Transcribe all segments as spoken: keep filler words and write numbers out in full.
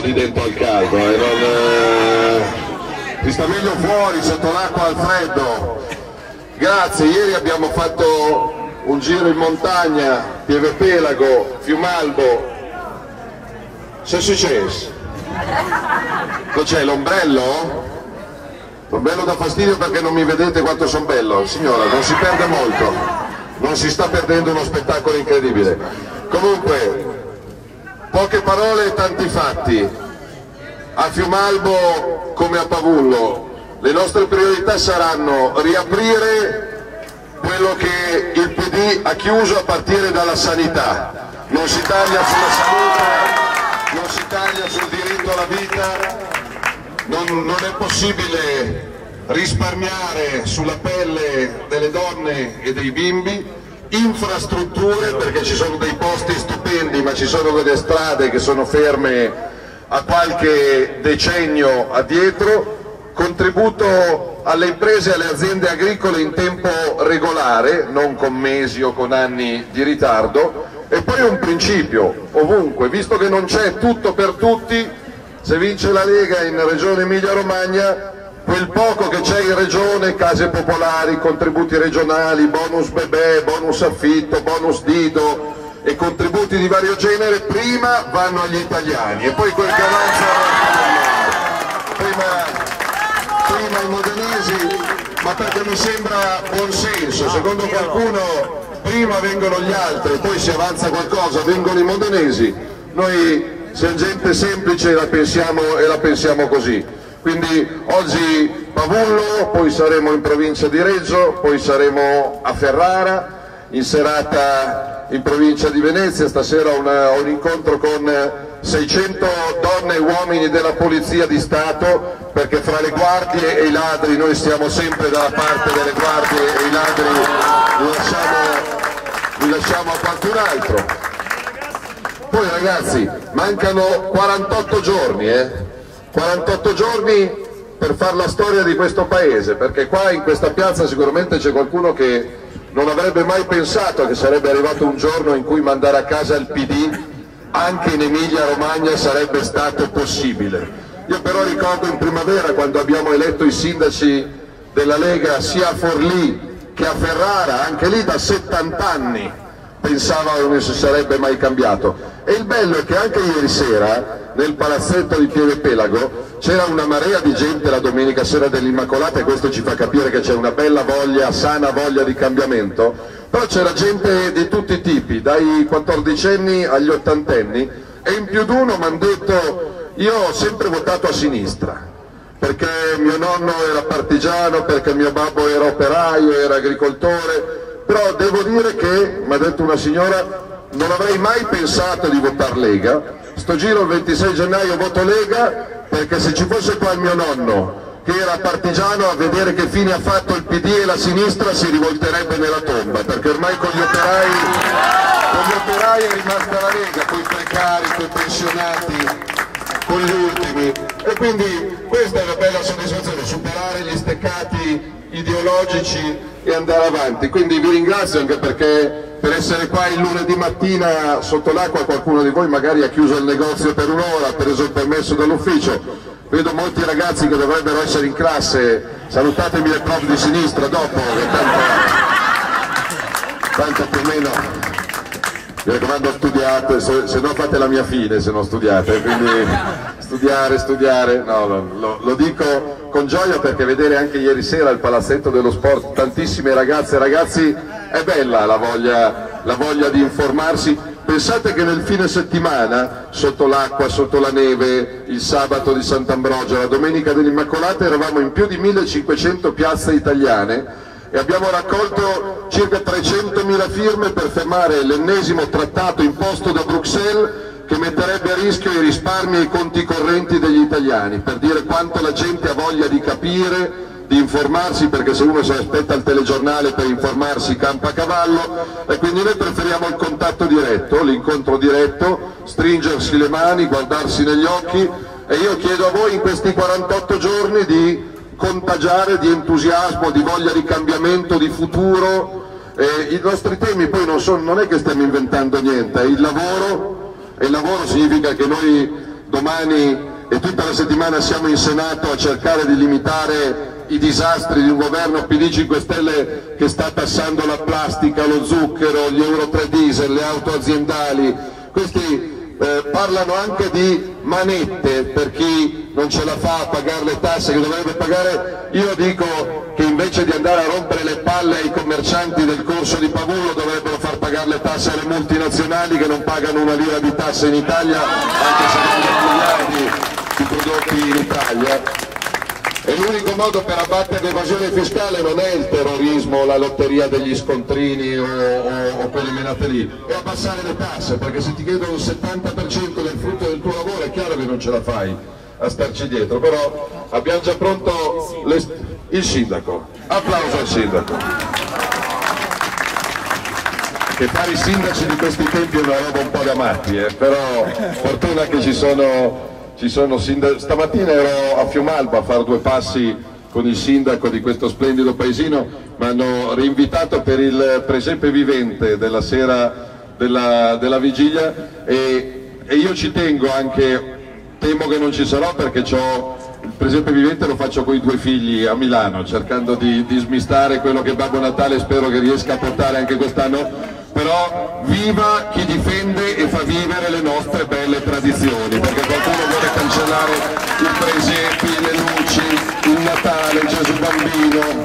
lì dentro al caldo, eh, non, eh, ti sta meglio fuori sotto l'acqua al freddo. Grazie, ieri abbiamo fatto un giro in montagna, Pieve Pelago, Fiumalbo. Che è successo? Non c'è l'ombrello? L'ombrello dà fastidio perché non mi vedete quanto sono bello. Signora, non si perde molto, non si sta perdendo uno spettacolo incredibile. Comunque, poche parole e tanti fatti. A Fiumalbo come a Pavullo le nostre priorità saranno riaprire quello che il P D ha chiuso a partire dalla sanità. Non si taglia sulla salute, non si taglia sul diritto alla vita, non, non è possibile risparmiare sulla pelle delle donne e dei bimbi. Infrastrutture, perché ci sono dei posti stupendi ma ci sono delle strade che sono ferme a qualche decennio addietro. Contributo alle imprese e alle aziende agricole in tempo regolare, non con mesi o con anni di ritardo. E poi un principio, ovunque, visto che non c'è tutto per tutti, se vince la Lega in Regione Emilia-Romagna, quel poco che c'è in Regione, case popolari, contributi regionali, bonus bebè, bonus affitto, bonus dido e contributi di vario genere, prima vanno agli italiani e poi quel che avanza prima prima ai modenesi, ma perché mi sembra buon senso. Secondo qualcuno prima vengono gli altri, poi se avanza qualcosa vengono i modenesi. Noi siamo gente semplice e la pensiamo, e la pensiamo così. Quindi oggi Pavullo, poi saremo in provincia di Reggio, poi saremo a Ferrara, in serata in provincia di Venezia. Stasera ho una, un incontro con seicento donne e uomini della Polizia di Stato, perché fra le guardie e i ladri noi stiamo sempre dalla parte delle guardie e i ladri li lasciamo, li lasciamo a qualcun altro. Poi ragazzi, mancano quarantotto giorni, eh? quarantotto giorni per fare la storia di questo paese, perché qua in questa piazza sicuramente c'è qualcuno che non avrebbe mai pensato che sarebbe arrivato un giorno in cui mandare a casa il P D anche in Emilia Romagna sarebbe stato possibile. Io però ricordo in primavera, quando abbiamo eletto i sindaci della Lega sia a Forlì che a Ferrara, anche lì da settanta anni pensavano non si sarebbe mai cambiato. E il bello è che anche ieri sera nel palazzetto di Pieve Pelago c'era una marea di gente la domenica sera dell'Immacolata, e questo ci fa capire che c'è una bella voglia, sana voglia di cambiamento. Però c'era gente di tutti i tipi, dai quattordicenni agli ottantenni, e in più di uno mi hanno detto: io ho sempre votato a sinistra, perché mio nonno era partigiano, perché mio babbo era operaio, era agricoltore, però devo dire che, mi ha detto una signora, non avrei mai pensato di votare Lega. Sto giro il ventisei gennaio voto Lega, perché se ci fosse qua il mio nonno che era partigiano, a vedere che fine ha fatto il P D e la sinistra si rivolterebbe nella tomba, perché ormai con gli operai, con gli operai è rimasta la Lega, con i precari, con i pensionati, con gli ultimi. E quindi questa è la bella soddisfazione, superare gli steccati ideologici e andare avanti. Quindi vi ringrazio anche perché per essere qua il lunedì mattina sotto l'acqua qualcuno di voi magari ha chiuso il negozio per un'ora, ha preso il permesso dall'ufficio. Vedo molti ragazzi che dovrebbero essere in classe, salutatemi le prof di sinistra dopo, che tanto, tanto più o meno, mi raccomando studiate, se, se no fate la mia fine se non studiate, quindi studiare, studiare, no, lo, lo dico con gioia perché vedere anche ieri sera al Palazzetto dello Sport tantissime ragazze e ragazzi, è bella la voglia, la voglia di informarsi. Pensate che nel fine settimana, sotto l'acqua, sotto la neve, il sabato di Sant'Ambrogio, la domenica dell'Immacolata, eravamo in più di millecinquecento piazze italiane e abbiamo raccolto circa trecentomila firme per fermare l'ennesimo trattato imposto da Bruxelles che metterebbe a rischio i risparmi e i conti correnti degli italiani, per dire quanto la gente ha voglia di capire, di informarsi, perché se uno si aspetta il telegiornale per informarsi campa a cavallo, e quindi noi preferiamo il contatto diretto, l'incontro diretto, stringersi le mani, guardarsi negli occhi, e io chiedo a voi in questi quarantotto giorni di contagiare di entusiasmo, di voglia di cambiamento, di futuro. Eh, i nostri temi poi non, sono, non è che stiamo inventando niente, è il lavoro, e il lavoro significa che noi domani e tutta la settimana siamo in Senato a cercare di limitare i disastri di un governo P D cinque Stelle che sta tassando la plastica, lo zucchero, gli euro tre diesel, le auto aziendali. Questi eh, parlano anche di manette per chi non ce la fa a pagare le tasse che dovrebbe pagare. Io dico che invece di andare a rompere le palle ai commercianti del corso di Pavullo dovrebbero far pagare le tasse alle multinazionali che non pagano una lira di tasse in Italia, anche se vendono miliardi di prodotti in Italia. E l'unico modo per abbattere l'evasione fiscale non è il terrorismo, la lotteria degli scontrini o, o, o quelle menate lì, è abbassare le tasse, perché se ti chiedono il settanta per cento del frutto del tuo lavoro è chiaro che non ce la fai a starci dietro. Però abbiamo già pronto le... il sindaco, applauso al sindaco. Che fare i sindaci di questi tempi è una roba un po' da matti, eh? Però fortuna che ci sono... Ci sono sindaci. Stamattina ero a Fiumalba a fare due passi con il sindaco di questo splendido paesino, mi hanno rinvitato per il presepe vivente della sera della, della vigilia e, e io ci tengo anche, temo che non ci sarò perché c'ho, il presepe vivente lo faccio con i due figli a Milano, cercando di, di smistare quello che Babbo Natale spero che riesca a portare anche quest'anno. Però viva chi difende e fa vivere le nostre belle tradizioni, perché qualcuno vuole cancellare i presepi, le luci, il Natale, il Gesù Bambino.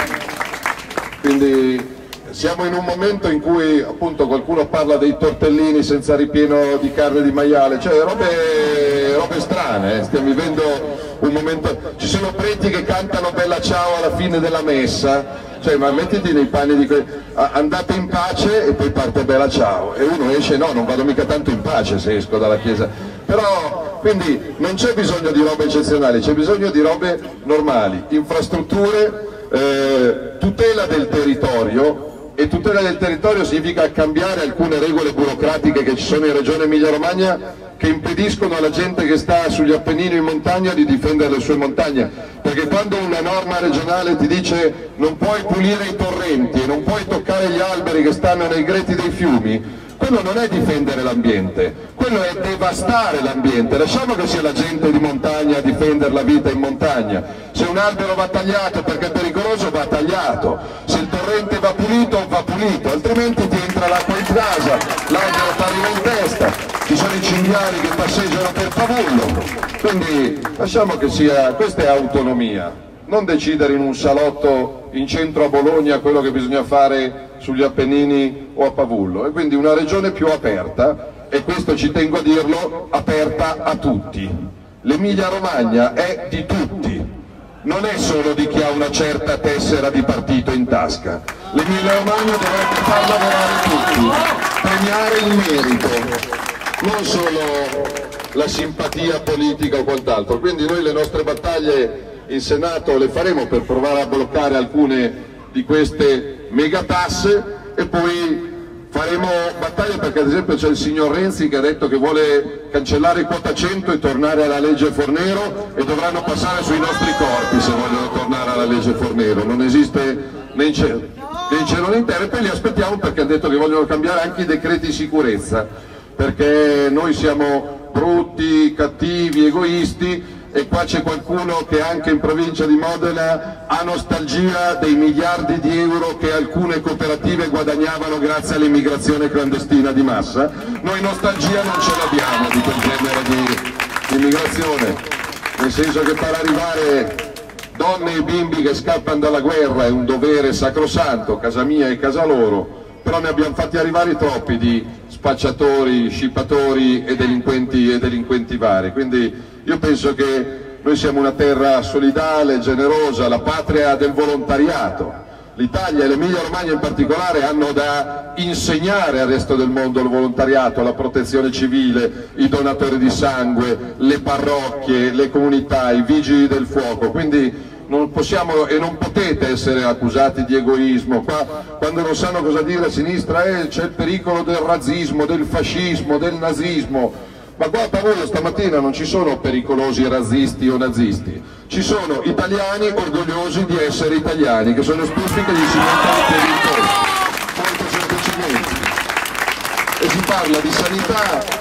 Quindi siamo in un momento in cui appunto qualcuno parla dei tortellini senza ripieno di carne di maiale, cioè robe, robe strane, eh. Stiamo vivendo un momento, ci sono preti che cantano Bella Ciao alla fine della messa. Cioè, ma mettiti nei panni di que... andate in pace e poi parte Bella Ciao e uno esce, no, non vado mica tanto in pace se esco dalla chiesa. Però, quindi non c'è bisogno di robe eccezionali, c'è bisogno di robe normali, infrastrutture, eh, tutela del territorio. E tutela del territorio significa cambiare alcune regole burocratiche che ci sono in Regione Emilia-Romagna che impediscono alla gente che sta sugli Appennini in montagna di difendere le sue montagne, perché quando una norma regionale ti dice non puoi pulire i torrenti e non puoi toccare gli alberi che stanno nei greti dei fiumi, quello non è difendere l'ambiente, quello è devastare l'ambiente. Lasciamo che sia la gente di montagna a difendere la vita in montagna. Se un albero va tagliato perché è pericoloso, va tagliato. Se il torrente va pulito, va pulito, altrimenti ti entra l'acqua in casa, l'albero ti arriva in testa, ci sono i cinghiali che passeggiano per Pavullo. Quindi lasciamo che sia, questa è autonomia. Non decidere in un salotto in centro a Bologna quello che bisogna fare sugli Appennini o a Pavullo, e quindi una regione più aperta, e questo ci tengo a dirlo, aperta a tutti. L'Emilia Romagna è di tutti, non è solo di chi ha una certa tessera di partito in tasca. L'Emilia Romagna dovrebbe far lavorare tutti, premiare il merito, non solo la simpatia politica o quant'altro. Quindi noi le nostre battaglie in Senato le faremo per provare a bloccare alcune di queste megatasse e poi faremo battaglie perché ad esempio c'è il signor Renzi che ha detto che vuole cancellare quota cento e tornare alla legge Fornero, e dovranno passare sui nostri corpi se vogliono tornare alla legge Fornero. Non esiste né in cielo né in, cielo, né in terra, e poi li aspettiamo perché hanno detto che vogliono cambiare anche i decreti di sicurezza, perché noi siamo brutti, cattivi, egoisti. E qua c'è qualcuno che anche in provincia di Modena ha nostalgia dei miliardi di euro che alcune cooperative guadagnavano grazie all'immigrazione clandestina di massa. Noi nostalgia non ce l'abbiamo di quel genere di immigrazione, nel senso che per arrivare donne e bimbi che scappano dalla guerra è un dovere sacrosanto, casa mia e casa loro, però ne abbiamo fatti arrivare troppi di spacciatori, scippatori e delinquenti, e delinquenti vari. Quindi io penso che noi siamo una terra solidale, generosa, la patria del volontariato. L'Italia e l'Emilia Romagna in particolare hanno da insegnare al resto del mondo il volontariato, la protezione civile, i donatori di sangue, le parrocchie, le comunità, i vigili del fuoco. Quindi non possiamo e non potete essere accusati di egoismo. Qua, quando non sanno cosa dire a sinistra, eh, c'è il pericolo del razzismo, del fascismo, del nazismo. Ma qua a Pavullo stamattina non ci sono pericolosi razzisti o nazisti, ci sono italiani orgogliosi di essere italiani, che sono stufi che gli si mettono per il testa, molto semplicemente. E si parla di sanità, di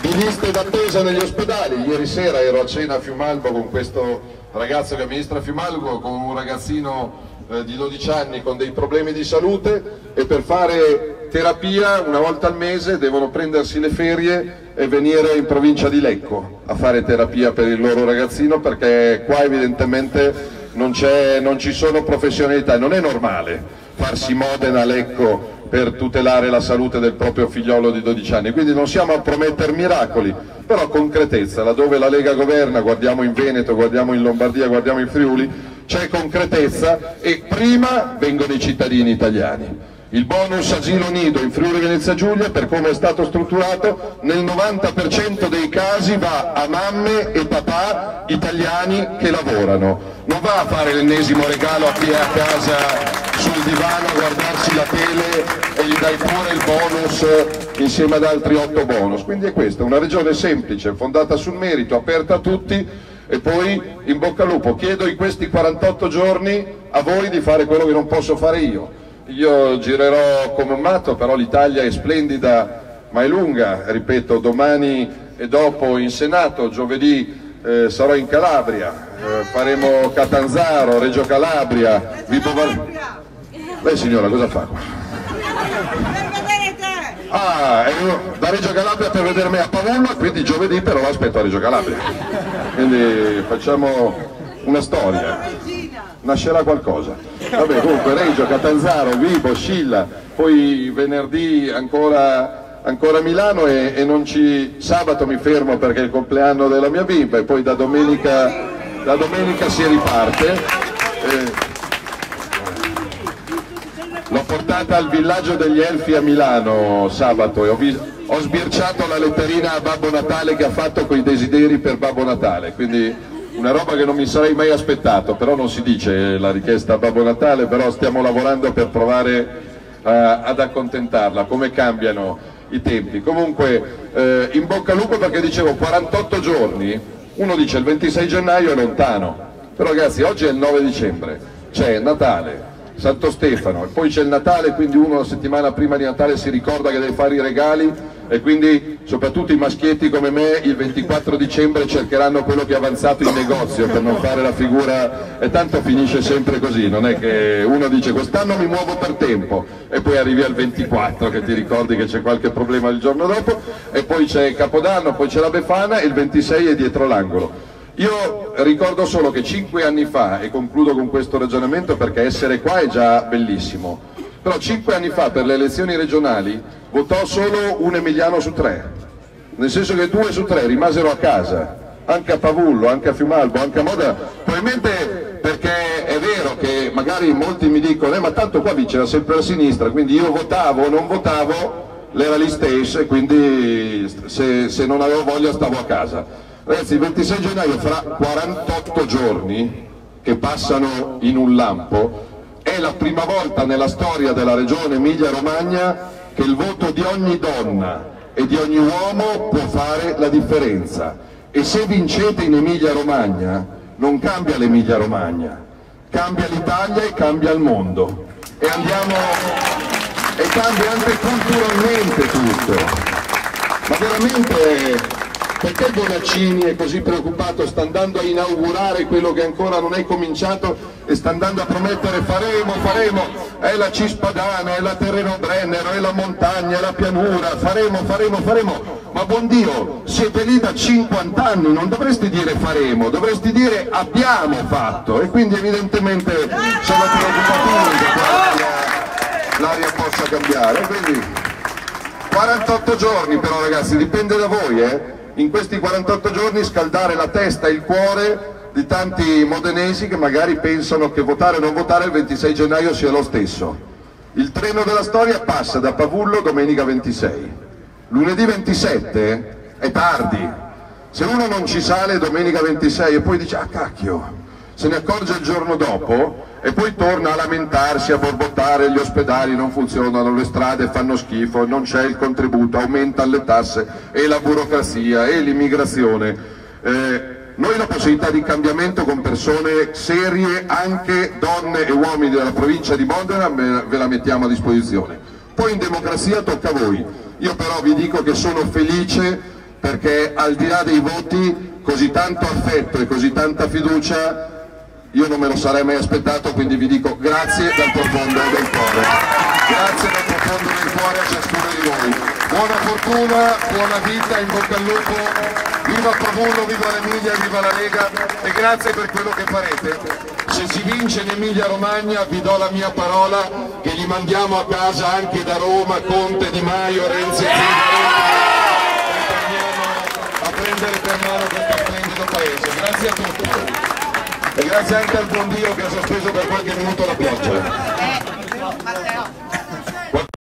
di liste d'attesa negli ospedali. Ieri sera ero a cena a Fiumalbo con questo ragazzo che amministra Fiumalbo, con un ragazzino eh, di dodici anni con dei problemi di salute, e per fare terapia una volta al mese devono prendersi le ferie e venire in provincia di Lecco a fare terapia per il loro ragazzino, perché qua evidentemente non, non ci sono professionalità. Non è normale farsi Modena, Lecco per tutelare la salute del proprio figliolo di dodici anni, quindi non siamo a promettere miracoli, però concretezza. Laddove la Lega governa, guardiamo in Veneto, guardiamo in Lombardia, guardiamo in Friuli, c'è concretezza e prima vengono i cittadini italiani. Il bonus asilo nido in Friuli Venezia Giulia, per come è stato strutturato, nel novanta per cento dei casi va a mamme e papà italiani che lavorano, non va a fare l'ennesimo regalo a chi è a casa sul divano a guardarsi la tele e gli dai pure il bonus insieme ad altri otto bonus. Quindi è questa una regione semplice, fondata sul merito, aperta a tutti, e poi in bocca al lupo. Chiedo in questi quarantotto giorni a voi di fare quello che non posso fare io. Io girerò come un matto, però l'Italia è splendida ma è lunga, ripeto, domani e dopo in Senato, giovedì eh, sarò in Calabria, eh, faremo Catanzaro, Reggio Calabria, Vibo Val... Lei signora cosa fa qua? Ah, è da Reggio Calabria per vedere me a Pavullo, quindi giovedì però l'aspetto a Reggio Calabria. Quindi facciamo una storia, nascerà qualcosa. Vabbè, comunque Reggio, Catanzaro, Vibo, Scilla, poi venerdì ancora, ancora Milano e, e non ci... sabato mi fermo perché è il compleanno della mia bimba e poi da domenica, da domenica si riparte. Eh, L'ho portata al villaggio degli Elfi a Milano sabato e ho, ho sbirciato la letterina a Babbo Natale che ha fatto coi desideri per Babbo Natale, quindi una roba che non mi sarei mai aspettato, però non si dice la richiesta a Babbo Natale, però stiamo lavorando per provare uh, ad accontentarla. Come cambiano i tempi. Comunque eh, in bocca al lupo, perché dicevo quarantotto giorni, uno dice il ventisei gennaio è lontano, però ragazzi oggi è il nove dicembre, c'è Natale, Santo Stefano, e poi c'è il Natale, quindi uno la settimana prima di Natale si ricorda che deve fare i regali, e quindi soprattutto i maschietti come me il ventiquattro dicembre cercheranno quello che è avanzato in negozio per non fare la figura, e tanto finisce sempre così, non è che uno dice quest'anno mi muovo per tempo e poi arrivi al ventiquattro che ti ricordi che c'è qualche problema il giorno dopo, e poi c'è Capodanno, poi c'è la Befana e il ventisei è dietro l'angolo. Io ricordo solo che cinque anni fa, e concludo con questo ragionamento perché essere qua è già bellissimo, però cinque anni fa per le elezioni regionali votò solo un emiliano su tre, nel senso che due su tre rimasero a casa, anche a Pavullo, anche a Fiumalbo, anche a Modena, probabilmente perché è vero che magari molti mi dicono eh, ma tanto qua vinceva sempre la sinistra, quindi io votavo o non votavo, l'era lì stesso, e quindi se, se non avevo voglia stavo a casa. Ragazzi, il ventisei gennaio fra quarantotto giorni che passano in un lampo, è la prima volta nella storia della regione Emilia-Romagna che il voto di ogni donna e di ogni uomo può fare la differenza, e se vincete in Emilia-Romagna non cambia l'Emilia-Romagna, cambia l'Italia e cambia il mondo, e andiamo e cambia anche culturalmente tutto. Ma veramente perché Bonaccini è così preoccupato? Sta andando a inaugurare quello che ancora non è cominciato e sta andando a promettere faremo, faremo, è la Cispadana, è la Terreno Brennero, è la montagna, è la pianura, faremo, faremo, faremo. Ma buon Dio, siete lì da cinquanta anni, non dovresti dire faremo, dovresti dire abbiamo fatto, e quindi evidentemente sono preoccupati che l'aria possa cambiare. Quindi quarantotto giorni però ragazzi, dipende da voi, eh? In questi quarantotto giorni scaldare la testa e il cuore di tanti modenesi che magari pensano che votare o non votare il ventisei gennaio sia lo stesso. Il treno della storia passa da Pavullo domenica ventisei, lunedì ventisette è tardi, se uno non ci sale domenica ventisei e poi dice ah cacchio, se ne accorge il giorno dopo e poi torna a lamentarsi, a borbottare, gli ospedali non funzionano, le strade fanno schifo, non c'è il contributo, aumentano le tasse e la burocrazia e l'immigrazione. Eh, noi la possibilità di cambiamento con persone serie, anche donne e uomini della provincia di Modena, ve la mettiamo a disposizione. Poi in democrazia tocca a voi. Io però vi dico che sono felice perché al di là dei voti così tanto affetto e così tanta fiducia io non me lo sarei mai aspettato, quindi vi dico grazie dal profondo del cuore, grazie dal profondo del cuore a ciascuno di voi, buona fortuna, buona vita, in bocca al lupo, viva Pavullo, viva l'Emilia, viva la Lega e grazie per quello che farete. Se si vince in Emilia Romagna vi do la mia parola che gli mandiamo a casa anche da Roma Conte, Di Maio, Renzi e Zingaretti e torniamo a prendere per mano questo splendido paese. Grazie a tutti e grazie anche al buon Dio che ha sospeso per qualche minuto la pioggia.